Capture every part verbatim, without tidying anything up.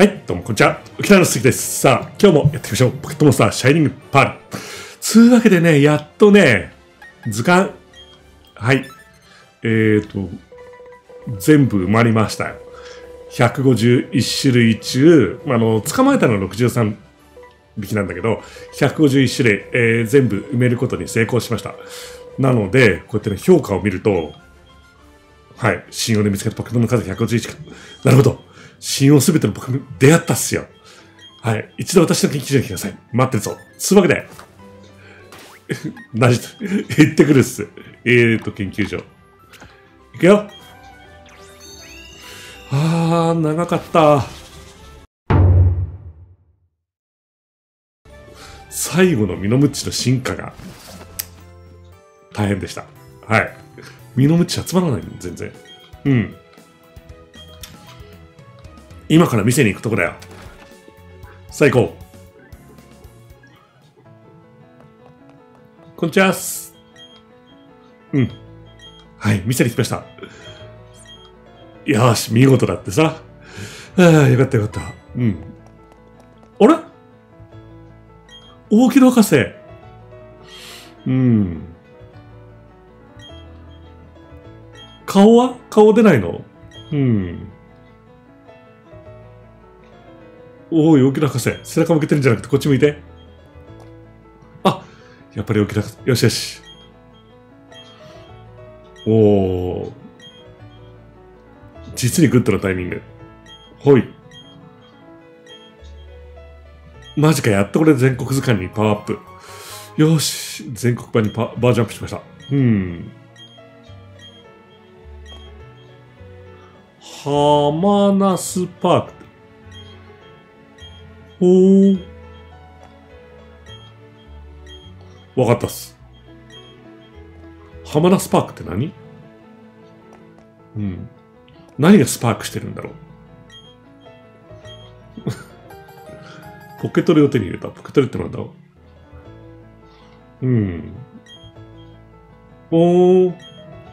はい、どうもこんにちは。沖縄の鈴木です。さあ、今日もやっていきましょう。ポケットモンスターシャイニングパール。つうわけでね、やっとね、図鑑、はい、えーと、全部埋まりましたよ。ひゃくごじゅういち種類中、あの、捕まえたのはろくじゅうさんびきなんだけど、ひゃくごじゅういち種類、えー、全部埋めることに成功しました。なので、こうやってね、評価を見ると、はい、新王で見つけたポケモンの数ひゃくごじゅういちか。なるほど。新王すべてのポケモン出会ったっすよ。はい。一度私の研究所に来てください。待ってるぞ。つうわけで、何行ってくるっす。えーと、研究所。行くよ。あー、長かった。最後のミノムッチの進化が大変でした。はい。ミノムッチ集まらないの全然。うん。今から店に行くとこだよ。最高。こんにちはっす。うん。はい、店に来ました。よーし、見事だってさ。ああ、よかったよかった。うん。あれ大木戸博士。うん。顔は顔出ないの？うん。おい、大木戸博士。背中向けてるんじゃなくてこっち向いて。あ、やっぱり大木戸博士。よしよし。おー。実にグッドなタイミング。ほい。マジか、やっとこれ全国図鑑にパワーアップ。よし、全国版にパバージョンアップしました。うん。ハマナスパーク。ほー。わかったっす。ハマナスパークって何？うん。何がスパークしてるんだろう。ポケトレを手に入れた。ポケトレってなんだろう。うん。おー。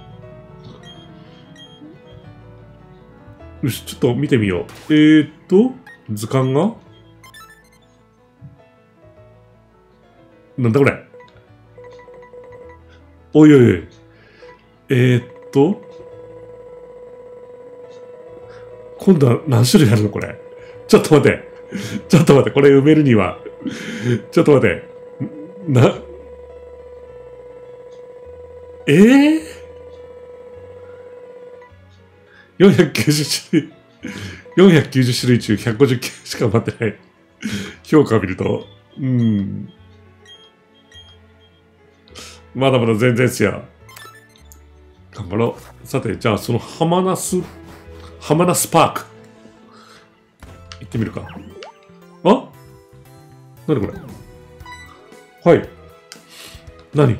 よし、ちょっと見てみよう。えーっと、図鑑がなんだこれ。おいおいおい。えーっと、今度は何種類あるのこれ。ちょっと待って。ちょっと待って。これ埋めるには。ちょっと待って。な、えぇ、ー、よんひゃくきゅうじゅう種類。よんひゃくきゅうじゅう種類中ひゃくごじゅうきゅうしか待ってない。評価を見ると。うん。まだまだ全然っすよ。頑張ろう。さて、じゃあそのハマナス、ハマナスパーク。行ってみるか。あ？なにこれ？はい。何？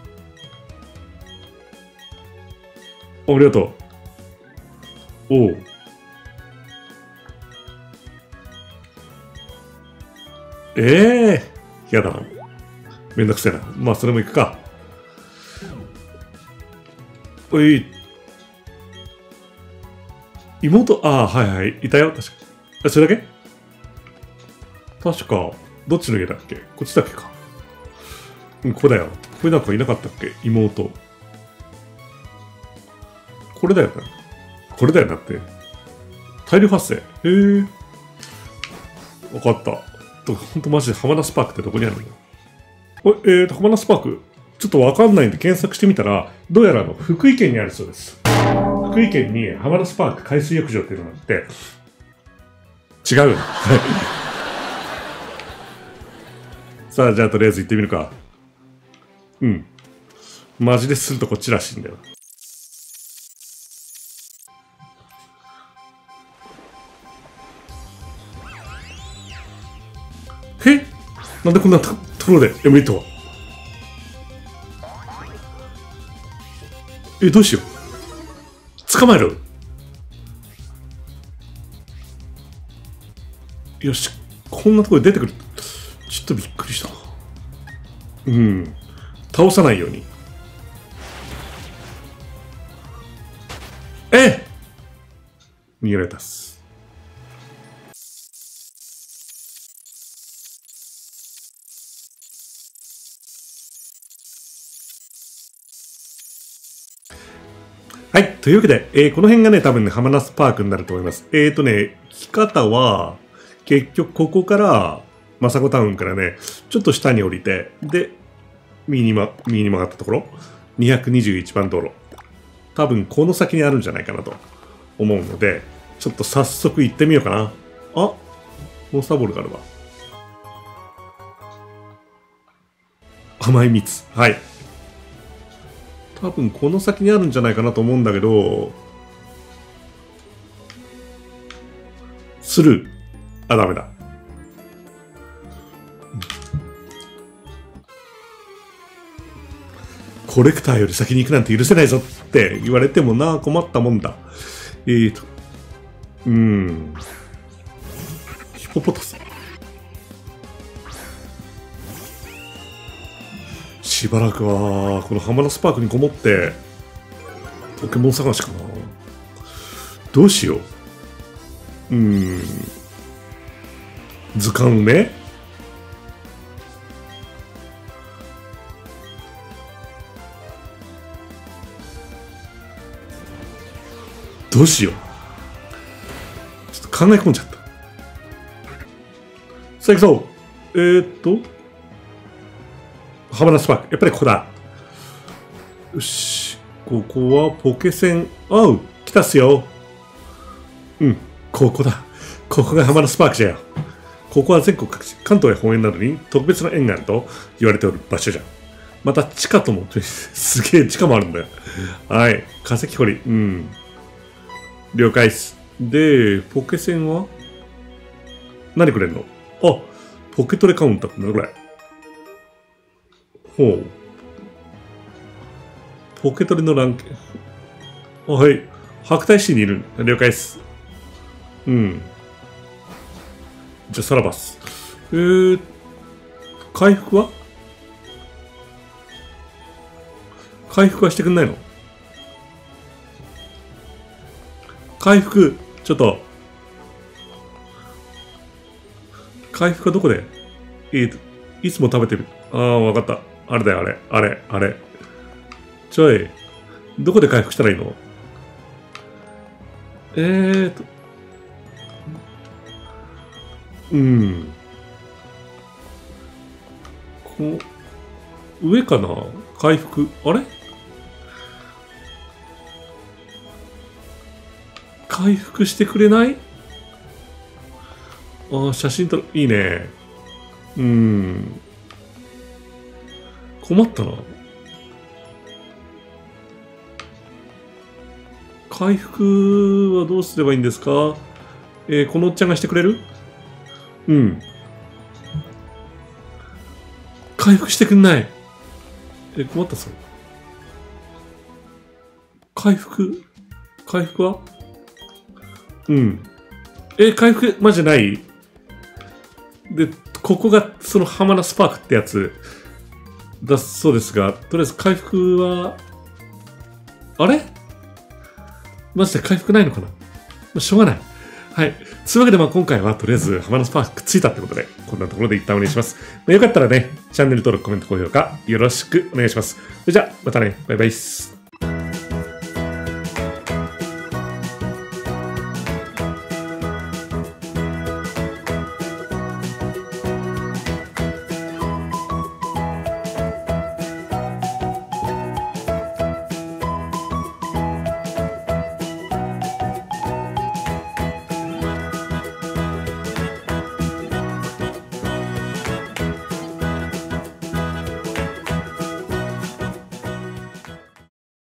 ありがとう。おう。ええー、やだな。めんどくせえな。まあ、それも行くか。おい。妹、ああ、はいはい。いたよ。確かに。それだけ？確か、どっちの家だっけ？こっちだっけか。うん、ここだよ。これなんかいなかったっけ？妹。これだよな。これだよなって。大量発生。へえ。わかった。ほんとマジでハマナスパークってどこにあるの？えーと、ハマナスパーク。ちょっとわかんないんで検索してみたら、どうやらあの、福井県にあるそうです。福井県にハマナスパーク海水浴場っていうのがあって、違うよ。さあ、じゃあとりあえず行ってみるか。うん。マジでするとこっちらしいんだよ。え？なんでこんなところでエムエイトは？え、どうしよう。捕まえる？よし、こんなところで出てくる。ちょっとびっくりした。うん。倒さないように。え！逃げられたっす。 はい。というわけで、えー、この辺がね、多分ね、ハマナスパークになると思います。えーとね、来方は、結局ここから、マサコタウンからね、ちょっと下に降りて、で、右に,、ま、右に曲がったところ、にひゃくにじゅういちばん道路。多分この先にあるんじゃないかなと思うので、ちょっと早速行ってみようかな。あ、モンスターボールがあるわ。甘い蜜。はい。多分この先にあるんじゃないかなと思うんだけど、スルー。あ、ダメだ。コレクターより先に行くなんて許せないぞって言われてもな、困ったもんだ。えーと、うーん。ヒポポタス。しばらくは、このハマナスパークにこもって、ポケモン探しかな。どうしよう。うーん。図鑑埋めどうしよう。ちょっと考え込んじゃった。さあ行くぞ。えー、っと。ハマナスパーク。やっぱりここだ。よし。ここはポケセン。あう、来たっすよ。うん、ここだ。ここがハマナスパークじゃよ。ここは全国各地、関東や方面などに特別な縁があると言われておる場所じゃ。また地下とも、すげえ地下もあるんだよ。はい。化石掘り。うん。了解っす。で、ポケセンは何くれんの？あ、ポケトレカウンターって何これ？ほう。ポケトレのランケ。あ、はい。白帯市にいる。了解っす。うん。じゃあ、さらばっす。えー、回復は回復はしてくんないの？回復、ちょっと。回復はどこで？えーと、いつも食べてる。ああ、わかった。あれだよ、あれ。あれ、あれ。ちょい。どこで回復したらいいの？えーと。うん。こう、上かな？回復。あれ？回復してくれない？ああ、写真撮る。いいね。うーん。困ったな。回復はどうすればいいんですか？えー、このおっちゃんがしてくれる？うん。回復してくんない。えー、困ったぞ。回復回復は？うん。え、回復、マジないで、ここが、そのハマナスパークってやつだそうですが、とりあえず回復は、あれマジで回復ないのかな、まあ、しょうがない。はい。そういうわけで、まあ今回はとりあえずハマナスパークくっついたってことで、こんなところで一旦お願いします。まあ、よかったらね、チャンネル登録、コメント、高評価、よろしくお願いします。それじゃあ、またね、バイバイっす。